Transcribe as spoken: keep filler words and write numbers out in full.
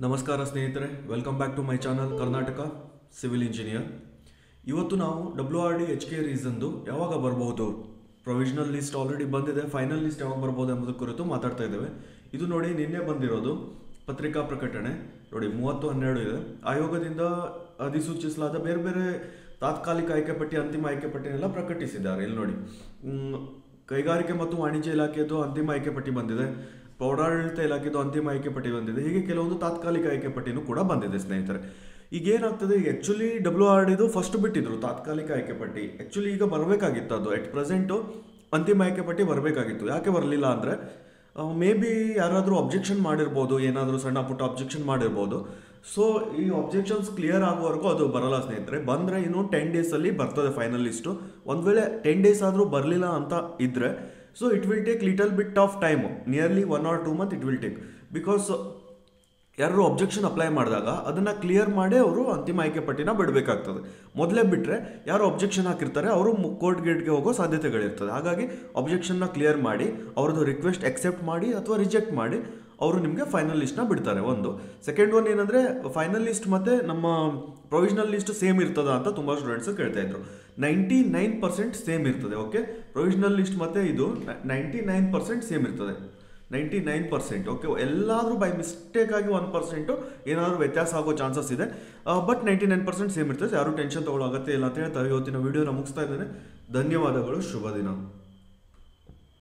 ನಮಸ್ಕಾರ ಸ್ನೇಹಿತರೆ, welcome back to my channel Karnataka civil engineer. ಇವತ್ತು ನಾವು W R D H K ರೀಸನ್ದು ಯಾವಾಗ ಬರಬಹುದು, ಪ್ರೊವಿಷನಲ್ ಲಿಸ್ಟ್ ಆಲ್ರೆಡಿ ಬಂದಿದೆ, ಫೈನಲ್ ಲಿಸ್ಟ್ ಯಾವಾಗ ಬರ್ಬೋದು ಎಂಬುದರ ಕುರಿತು ಮಾತಾಡ್ತಾ ಇದ್ದೇವೆ. ಇದು ನೋಡಿ ನಿನ್ನೆ ಬಂದಿರೋದು ಪತ್ರಿಕಾ ಪ್ರಕಟಣೆ ನೋಡಿ, ಮೂವತ್ತು ಹನ್ನೆರಡು ಇದೆ. ಆಯೋಗದಿಂದ ಅಧಿಸೂಚಿಸಲಾದ ಬೇರೆ ಬೇರೆ ತಾತ್ಕಾಲಿಕ ಆಯ್ಕೆ ಪಟ್ಟಿ, ಅಂತಿಮ ಆಯ್ಕೆ ಪಟ್ಟಿನೆಲ್ಲ ಪ್ರಕಟಿಸಿದ್ದಾರೆ. ಇಲ್ಲಿ ನೋಡಿ, ಕೈಗಾರಿಕೆ ಮತ್ತು ವಾಣಿಜ್ಯ ಇಲಾಖೆದು ಅಂತಿಮ ಆಯ್ಕೆ ಪಟ್ಟಿ ಬಂದಿದೆ, ಪೌರಾಡಳಿತ ಇಲಾಖೆದು ಅಂತಿಮ ಆಯ್ಕೆ ಪಟ್ಟಿ ಬಂದಿದೆ, ಹೀಗೆ ಕೆಲವೊಂದು ತಾತ್ಕಾಲಿಕ ಆಯ್ಕೆ ಪಟ್ಟಿನೂ ಕೂಡ ಬಂದಿದೆ ಸ್ನೇಹಿತರೆ. ಈಗ ಏನಾಗ್ತದೆ, ಈಗ ಆ್ಯಕ್ಚುಲಿ ಡಬ್ಲ್ಯೂ ಆರ್ ಡಿದು ಫಸ್ಟ್ ಬಿಟ್ಟಿದ್ರು ತಾತ್ಕಾಲಿಕ ಆಯ್ಕೆ ಪಟ್ಟಿ. ಆ್ಯಕ್ಚುಲಿ ಈಗ ಬರಬೇಕಾಗಿತ್ತು, ಅದು ಎಟ್ ಪ್ರೆಸೆಂಟು ಅಂತಿಮ ಆಯ್ಕೆ ಪಟ್ಟಿ ಬರಬೇಕಾಗಿತ್ತು. ಯಾಕೆ ಬರಲಿಲ್ಲ ಅಂದರೆ, ಮೇ ಬಿ ಯಾರಾದರೂ ಅಬ್ಜೆಕ್ಷನ್ ಮಾಡಿರ್ಬೋದು, ಏನಾದರೂ ಸಣ್ಣ ಪುಟ್ಟ ಅಬ್ಜೆಕ್ಷನ್ ಮಾಡಿರ್ಬೋದು. ಸೊ ಈ ಅಬ್ಜೆಕ್ಷನ್ಸ್ ಕ್ಲಿಯರ್ ಆಗುವವರೆಗೂ ಅದು ಬರಲ್ಲ ಸ್ನೇಹಿತರೆ. ಬಂದರೆ ಇನ್ನು ಟೆನ್ ಡೇಸಲ್ಲಿ ಬರ್ತದೆ ಫೈನಲ್ ಲಿಸ್ಟು. ಒಂದು ವೇಳೆ ಟೆನ್ ಡೇಸ್ ಆದರೂ ಬರಲಿಲ್ಲ ಅಂತ ಇದ್ದರೆ, so it will take little bit of time, nearly one or two month it will take. Because ಯಾರು ಅಬ್ಜೆಕ್ಷನ್ ಅಪ್ಲೈ ಮಾಡಿದಾಗ ಅದನ್ನು ಕ್ಲಿಯರ್ ಮಾಡಿ ಅವರು ಅಂತಿಮ ಆಯ್ಕೆ ಪಟ್ಟಿನ ಬಿಡಬೇಕಾಗ್ತದೆ. ಮೊದಲೇ ಬಿಟ್ಟರೆ ಯಾರು ಅಬ್ಜೆಕ್ಷನ್ ಹಾಕಿರ್ತಾರೆ ಅವರು ಕೋರ್ಟ್ ಗೇಟ್ಗೆ ಹೋಗೋ ಸಾಧ್ಯತೆಗಳಿರ್ತದೆ. ಹಾಗಾಗಿ ಅಬ್ಜೆಕ್ಷನ್ನ ಕ್ಲಿಯರ್ ಮಾಡಿ ಅವ್ರದ್ದು ರಿಕ್ವೆಸ್ಟ್ ಎಕ್ಸೆಪ್ಟ್ ಮಾಡಿ ಅಥವಾ ರಿಜೆಕ್ಟ್ ಮಾಡಿ ಅವರು ನಿಮಗೆ ಫೈನಲ್ ಲಿಸ್ಟ್ನ ಬಿಡ್ತಾರೆ. ಒಂದು ಸೆಕೆಂಡ್ ಒನ್ ಏನಂದರೆ, ಫೈನಲ್ ಲಿಸ್ಟ್ ಮತ್ತು ನಮ್ಮ ಪ್ರೊವಿಷನಲ್ ಲಿಸ್ಟ್ ಸೇಮ್ ಇರ್ತದ ಅಂತ ತುಂಬ ಸ್ಟೂಡೆಂಟ್ಸ್ ಕೇಳ್ತಾ ಇದ್ರು. ನೈಂಟಿ ನೈನ್ ಪರ್ಸೆಂಟ್ ಸೇಮ್ ಇರ್ತದೆ. ಓಕೆ, ಪ್ರೊವಿಷನಲ್ ಲಿಸ್ಟ್ ಮತ್ತು ಇದು ನೈಂಟಿ ನೈನ್ ಪರ್ಸೆಂಟ್ ಸೇಮ್ ಇರ್ತದೆ. ನೈಂಟಿ ನೈನ್ ಪರ್ಸೆಂಟ್ ಓಕೆ, ಎಲ್ಲಾದರೂ ಬೈ ಮಿಸ್ಟೇಕಾಗಿ ಒನ್ ಪರ್ಸೆಂಟು ಏನಾದರೂ ವ್ಯತ್ಯಾಸ ಆಗೋ ಚಾನ್ಸಸ್ ಇದೆ. But ninety nine percent same ಇರ್ತದೆ. ಯಾರೂ ಟೆನ್ಷನ್ ತೊಗೊಳ್ಳೋ ಅಗತ್ಯ ಇಲ್ಲ ಅಂತ ಹೇಳ್ತಾರೆ. ಇವತ್ತಿನ ವೀಡಿಯೋನ ಮುಗಿಸ್ತಾ ಇದ್ದೇನೆ. ಧನ್ಯವಾದಗಳು, ಶುಭ ದಿನ.